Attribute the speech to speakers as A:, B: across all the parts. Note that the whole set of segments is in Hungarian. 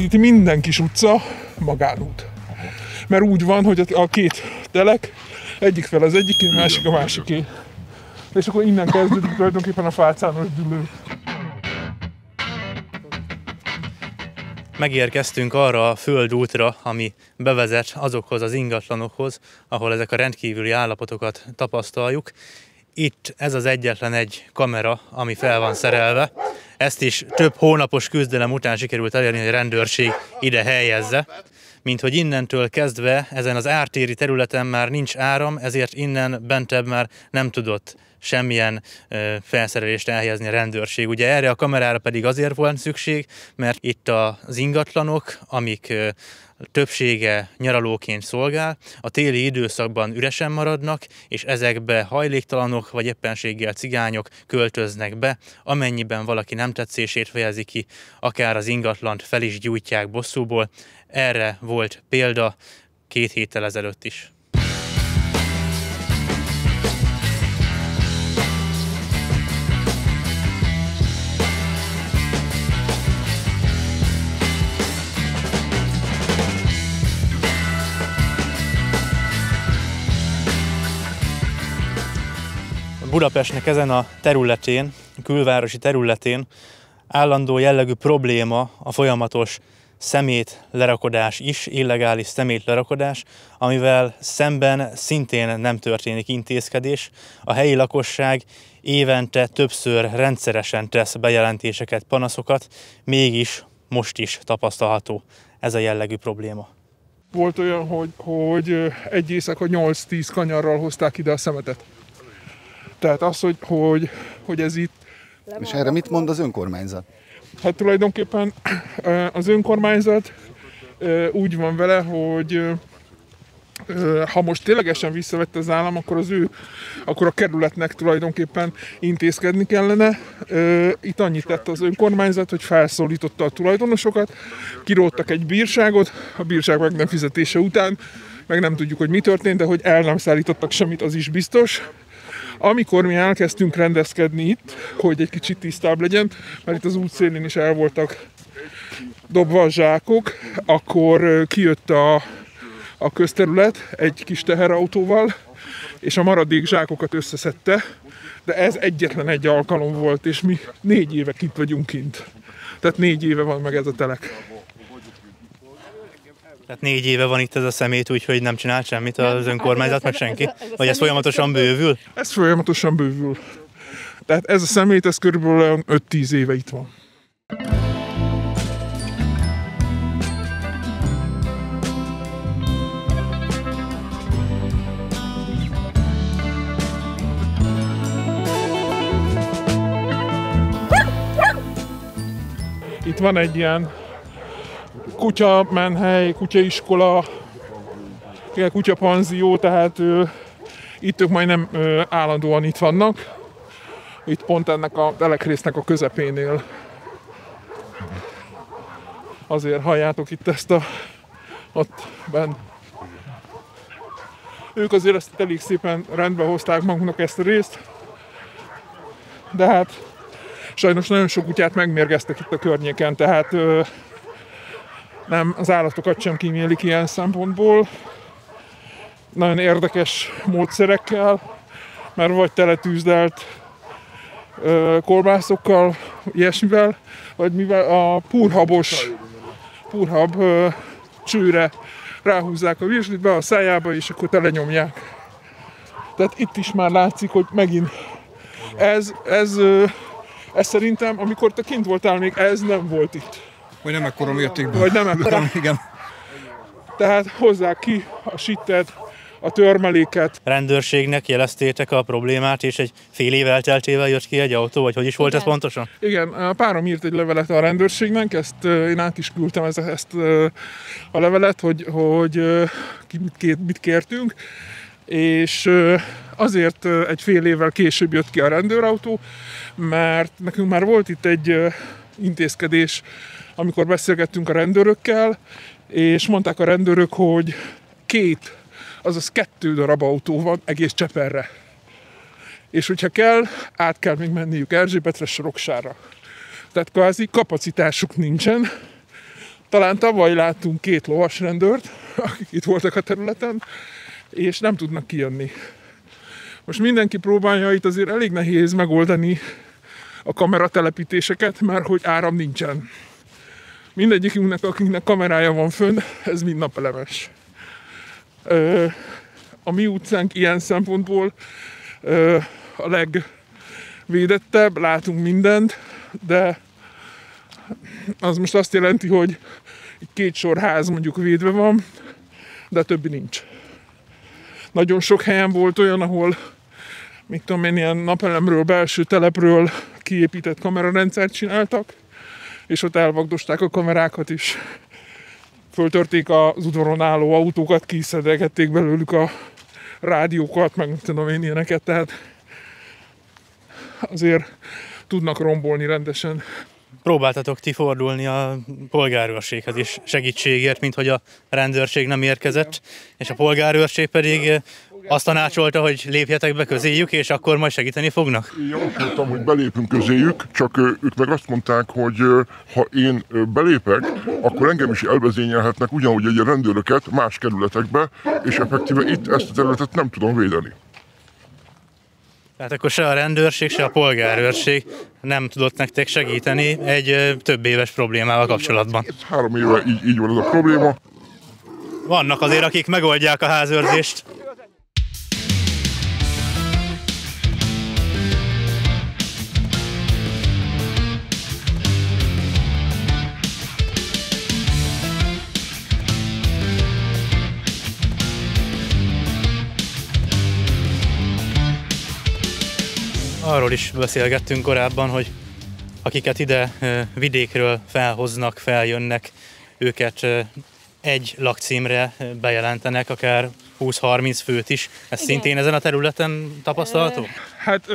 A: itt minden kis utca magánút. Mert úgy van, hogy a két telek, egyik fel az egyiké, másik a másiké. És akkor innen kezdődik tulajdonképpen a Fácános dűlő.
B: Megérkeztünk arra a földútra, ami bevezet azokhoz az ingatlanokhoz, ahol ezek a rendkívüli állapotokat tapasztaljuk. Itt ez az egyetlen egy kamera, ami fel van szerelve. Ezt is több hónapos küzdelem után sikerült elérni, hogy a rendőrség ide helyezze. Mint hogy innentől kezdve ezen az ártéri területen már nincs áram, ezért innen bentebb már nem tudott semmilyen felszerelést elhelyezni a rendőrség. Ugye erre a kamerára pedig azért volt szükség, mert itt az ingatlanok, amik többsége nyaralóként szolgál, a téli időszakban üresen maradnak, és ezekbe hajléktalanok vagy éppenséggel cigányok költöznek be, amennyiben valaki nem tetszését fejezi ki, akár az ingatlant fel is gyújtják bosszúból. Erre volt példa 2 héttel ezelőtt is. Budapestnek ezen a területén, a külvárosi területén állandó jellegű probléma a folyamatos szemétlerakodás is, illegális szemétlerakodás, amivel szemben szintén nem történik intézkedés. A helyi lakosság évente többször rendszeresen tesz bejelentéseket, panaszokat, mégis most is tapasztalható ez a jellegű probléma.
A: Volt olyan, hogy egy éjszaka 8-10 kanyarral hozták ide a szemetet. Tehát az, hogy ez itt...
C: És erre mit mond az önkormányzat?
A: Hát tulajdonképpen az önkormányzat úgy van vele, hogy ha most ténylegesen visszavette az állam, akkor a kerületnek tulajdonképpen intézkedni kellene. Itt annyit tett az önkormányzat, hogy felszólította a tulajdonosokat, kiróttak egy bírságot, a bírság meg nem fizetése után, meg nem tudjuk, hogy mi történt, de hogy el nem szállítottak semmit, az is biztos. Amikor mi elkezdtünk rendezkedni itt, hogy egy kicsit tisztább legyen, mert itt az útszélén is el voltak dobva a zsákok, akkor kijött a közterület egy kis teherautóval, és a maradék zsákokat összeszedte, de ez egyetlen egy alkalom volt, és mi 4 éve kint vagyunk kint. Tehát 4 éve van meg ez a telek.
B: Tehát 4 éve van itt ez a szemét, úgyhogy nem csinált semmit az önkormányzat, meg senki? Vagy ez folyamatosan bővül?
A: Ez folyamatosan bővül. Tehát ez a szemét, ez körülbelül 5-10 éve itt van. Itt van egy ilyen kutyamenhely, kutyaiskola, kutyapanzió, tehát itt ők majdnem állandóan itt vannak. Itt pont ennek a telekrésznek a közepénél. Azért halljátok itt ezt ott benn. Ők azért ezt elég szépen rendbe hozták magunknak ezt a részt. De hát sajnos nagyon sok kutyát megmérgeztek itt a környéken, tehát nem, az állatokat sem kímélik ilyen szempontból. Nagyon érdekes módszerekkel, mert vagy teletűzdelt kolbászokkal, ilyesmivel, vagy mivel a purhab csőre ráhúzzák a virslit be a szájába, és akkor telenyomják. Tehát itt is már látszik, hogy megint ez szerintem, amikor te kint voltál, még ez nem volt itt.
D: Vagy nem ekkora mértékben.
A: Vagy nem ekkora.
D: Igen.
A: Tehát hozzák ki a sittet, a törmeléket.
B: Rendőrségnek jeleztétek a problémát, és egy fél év elteltével jött ki egy autó, vagy hogy is volt ez pontosan?
A: Igen, a párom írt egy levelet a rendőrségnek, ezt én át is küldtem ezt a levelet, hogy mit kértünk, és azért egy fél évvel később jött ki a rendőrautó, mert nekünk már volt itt egy intézkedés, amikor beszélgettünk a rendőrökkel, és mondták a rendőrök, hogy 2 darab autó van egész Cseperre. És hogyha kell, át kell még menniük Erzsébetre, Soroksára. Tehát kvázi kapacitásuk nincsen. Talán tavaly láttunk 2 lovasrendőrt, akik itt voltak a területen, és nem tudnak kijönni. Most mindenki próbálja, itt azért elég nehéz megoldani a kameratelepítéseket, mert hogy áram nincsen. Mindegyikünknek, akinek kamerája van fönn, ez mind napelemes. A mi utcánk ilyen szempontból a legvédettebb, látunk mindent, de az most azt jelenti, hogy 2 sor ház mondjuk védve van, de a többi nincs. Nagyon sok helyen volt olyan, ahol mit tudom én, ilyen napelemről, belső telepről kiépített kamerarendszert csináltak, és ott elvagdosták a kamerákat is. Föltörték az udvaron álló autókat, kiszedegették belőlük a rádiókat, meg tudom én ilyeneket, tehát azért tudnak rombolni rendesen.
B: Próbáltatok ti fordulni a polgárőrséghez is segítségért, mint hogy a rendőrség nem érkezett, és a polgárőrség pedig azt tanácsolta, hogy lépjetek be közéjük, és akkor majd segíteni fognak?
D: Én javasoltam, hogy belépünk közéjük, csak ők meg azt mondták, hogy ha én belépek, akkor engem is elvezényelhetnek ugyanúgy egy rendőröket más kerületekbe, és effektíve itt ezt a területet nem tudom védeni.
B: Tehát akkor se a rendőrség, se a polgárőrség nem tudott nektek segíteni egy több éves problémával kapcsolatban.
D: 3 éve így van ez a probléma.
B: Vannak azért, akik megoldják a házőrzést. Arról is beszélgettünk korábban, hogy akiket ide vidékről felhoznak, feljönnek, őket egy lakcímre bejelentenek, akár 20-30 főt is. Ez igen. Szintén ezen a területen tapasztalható?
A: Hát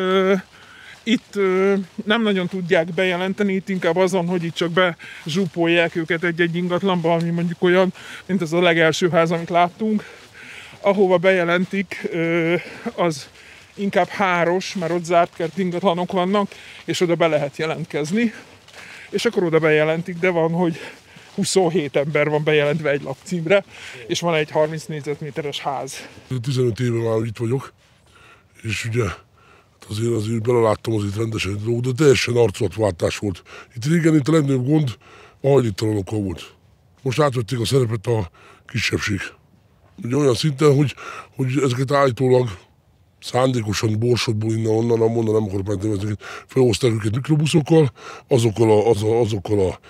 A: itt nem nagyon tudják bejelenteni, itt inkább azon, hogy itt csak bezsúpolják őket egy-egy ingatlanba, ami mondjuk olyan, mint az a legelső ház, amit láttunk. Ahova bejelentik, az inkább háros, mert ott zárt kert ingatlanok vannak, és oda be lehet jelentkezni. És akkor oda bejelentik, de van, hogy 27 ember van bejelentve egy lakcímre, és van egy 30 négyzetméteres ház.
E: 15 éve már itt vagyok, és ugye azért beleláttam azért rendesen egy dolgot, de teljesen arculatváltás volt. Itt régen itt a legnagyobb gond a hajléktalanokkal volt. Most átvették a szerepet a kisebbség. Ugye olyan szinten, hogy ezeket állítólag szándékosan Borsodból onnan nem akarok már nevezni, felhozták őket mikrobuszokkal, azokkal a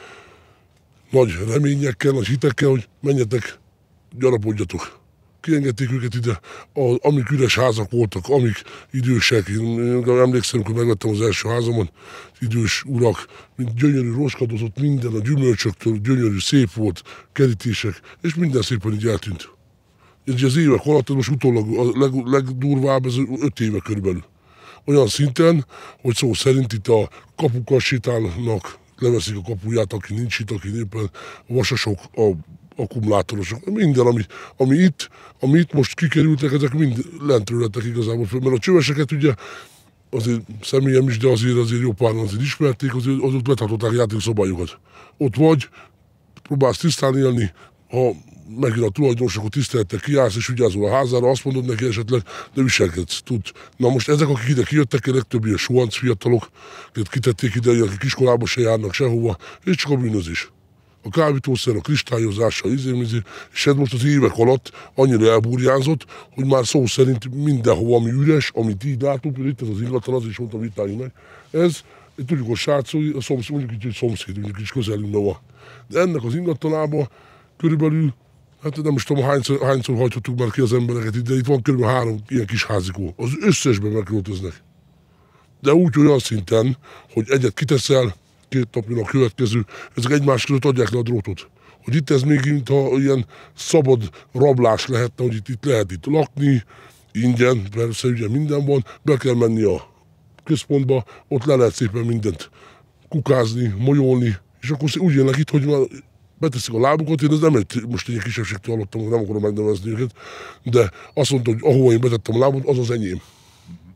E: nagy reményekkel, nagy hitekkel, hogy menjetek, gyarapodjatok. Kiengedték őket ide, amik üres házak voltak, amik idősek. Én emlékszem, amikor megvettem az első házamat, idős urak, mint gyönyörű roskadozott minden, a gyümölcsöktől gyönyörű, szép volt, kerítések, és minden szépen így eltűnt. Ez az évek alatt, most utólag a legdurvább, ez 5 éve körülbelül. Olyan szinten, hogy szó szerint itt a kapukkal sétálnak, leveszik a kapuját, aki nincs itt, aki éppen a vasasok, a akkumulátorosok, minden, ami itt most kikerültek, ezek mind lentről lettek igazából föl, mert a csöveseket ugye azért személyem is, de azért jó páran azért ismerték, azok letartották játékszabályokat. Ott vagy, próbálsz tisztán élni, ha megjön a tulajdonos, akkor tisztelettel kiállsz, és vigyázol a házára, azt mondod neki esetleg, de viselkedsz, tud. Na most ezek, akik ide kijöttek, legtöbb ilyen suhanc fiatalok, kitették ide, akik iskolába se járnak sehova, és csak a bűnözés. A kábítószer, a kristályozása, és ez most az évek alatt annyira elburjánzott, hogy már szó szerint mindenhova, ami üres, amit így látunk, itt ez az ingatlan, az is mondtam, itt álljunk meg. Ez egy tudjukos srác, a szomszéd, mondjuk így egy szomszéd, mondjuk így közelünk van. De ennek az ingatlanába körülbelül, hát nem is tudom, hányszor hajtottuk már ki az embereket ide, itt van körülbelül 3 ilyen kis házikó. Az összesben megköltöznek. De úgy olyan szinten, hogy egyet kiteszel, 2 napon a következő, ezek egymás között adják le a drótot. Hogy itt ez még mintha ilyen szabad rablás lehetne, hogy itt lehet itt lakni, ingyen, persze ugye minden van, be kell menni a központba, ott le lehet szépen mindent kukázni, molyolni, és akkor úgy jönnek itt, hogy már beteszik a lábukat, én ez nem most egy kisebbségtől hallottam, nem akarom megnevezni őket, de azt mondta, hogy ahova én betettem a lábot, az az enyém.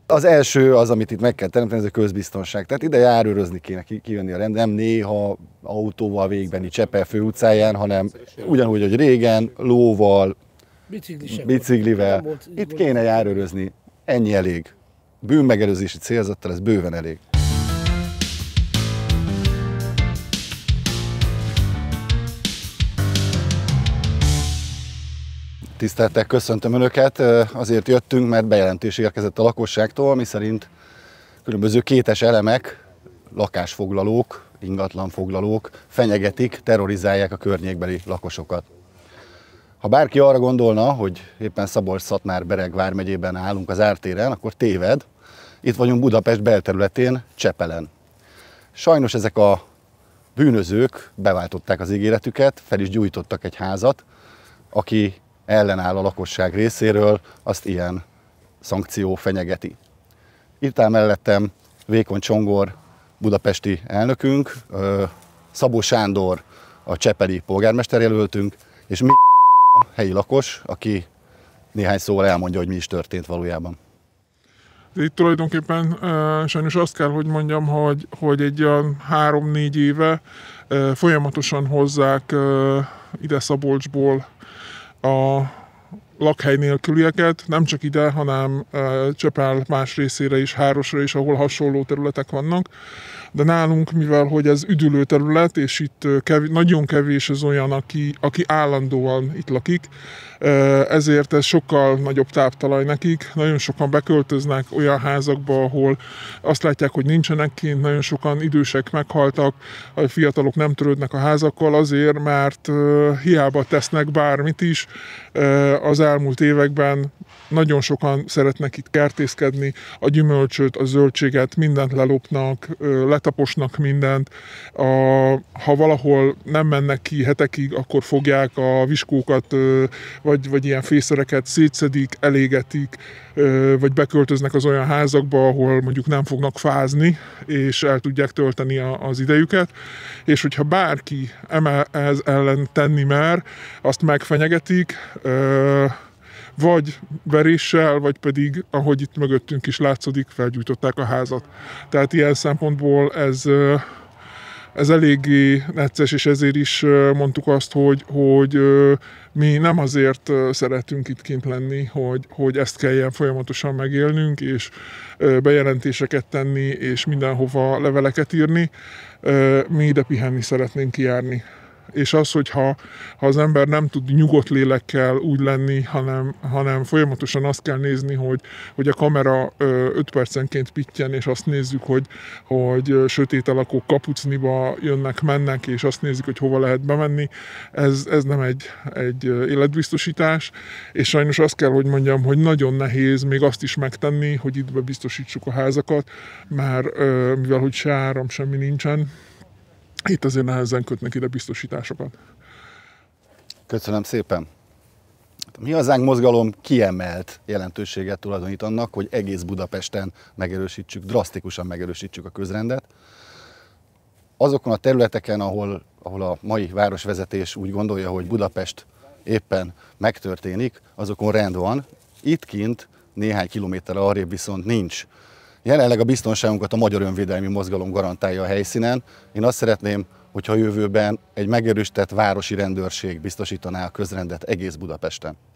C: Az első az, amit itt meg kell teremteni, ez a közbiztonság. Tehát ide járőrözni kéne kijönni a rend, nem néha autóval végigmenni Csepel főutcáján, hanem ugyanúgy, hogy régen, lóval, biciklivel. Itt kéne járőrözni, ennyi elég. Bűnmegelőzési célzattal ez bőven elég. Tiszteltek, köszöntöm Önöket, azért jöttünk, mert bejelentés érkezett a lakosságtól, miszerint különböző kétes elemek, lakásfoglalók, ingatlanfoglalók fenyegetik, terrorizálják a környékbeli lakosokat. Ha bárki arra gondolna, hogy éppen Szabolcs-Szatmár-Bereg vármegyében állunk az ártéren, akkor téved. Itt vagyunk Budapest belterületén, Csepelen. Sajnos ezek a bűnözők beváltották az ígéretüket, fel is gyújtottak egy házat, aki ellenáll a lakosság részéről, azt ilyen szankció fenyegeti. Itt áll mellettem Vékony Csongor, budapesti elnökünk, Szabó Sándor, a csepeli polgármesterjelöltünk, és mi a helyi lakos, aki néhány szóval elmondja, hogy mi is történt valójában.
A: Itt tulajdonképpen sajnos azt kell, hogy mondjam, hogy egy olyan 3-4 éve folyamatosan hozzák ide Szabolcsból a lakhely nélkülieket, nem csak ide, hanem Csepel más részére is, Hárosra is, ahol hasonló területek vannak. De nálunk, mivel hogy ez üdülő terület, és itt nagyon kevés az olyan, aki állandóan itt lakik, ezért ez sokkal nagyobb táptalaj nekik. Nagyon sokan beköltöznek olyan házakba, ahol azt látják, hogy nincsenek kint, nagyon sokan idősek meghaltak, a fiatalok nem törődnek a házakkal azért, mert hiába tesznek bármit is. Az elmúlt években nagyon sokan szeretnek itt kertészkedni, a gyümölcsöt, a zöldséget, mindent lelopnak, letaposnak mindent. Ha valahol nem mennek ki hetekig, akkor fogják a viskókat, vagy ilyen fészereket, szétszedik, elégetik, vagy beköltöznek az olyan házakba, ahol mondjuk nem fognak fázni, és el tudják tölteni az idejüket. És hogyha bárki ez ellen tenni mer, azt megfenyegetik, vagy veréssel, vagy pedig, ahogy itt mögöttünk is látszik, felgyújtották a házat. Tehát ilyen szempontból ez eléggé necces, és ezért is mondtuk azt, hogy mi nem azért szeretünk itt kint lenni, hogy ezt kelljen folyamatosan megélnünk, és bejelentéseket tenni, és mindenhova leveleket írni. Mi ide pihenni szeretnénk kijárni. És az, hogyha az ember nem tud nyugodt lélekkel úgy lenni, hanem folyamatosan azt kell nézni, hogy a kamera 5 percenként pittyen, és azt nézzük, hogy sötét alakok kapucniba jönnek, mennek, és azt nézzük, hogy hova lehet bemenni. Ez nem egy életbiztosítás, és sajnos azt kell, hogy mondjam, hogy nagyon nehéz még azt is megtenni, hogy itt bebiztosítsuk a házakat, mert mivel hogy se áram, semmi nincsen, itt azért nehezen kötnek ide biztosításokat.
C: Köszönöm szépen. A Mi Hazánk mozgalom kiemelt jelentőséget tulajdonít annak, hogy egész Budapesten megerősítsük, drasztikusan megerősítsük a közrendet. Azokon a területeken, ahol a mai városvezetés úgy gondolja, hogy Budapest éppen megtörténik, azokon rend van. Itt kint néhány kilométerre arrébb viszont nincs. Jelenleg a biztonságunkat a Magyar Önvédelmi Mozgalom garantálja a helyszínen. Én azt szeretném, hogyha a jövőben egy megerősített városi rendőrség biztosítaná a közrendet egész Budapesten.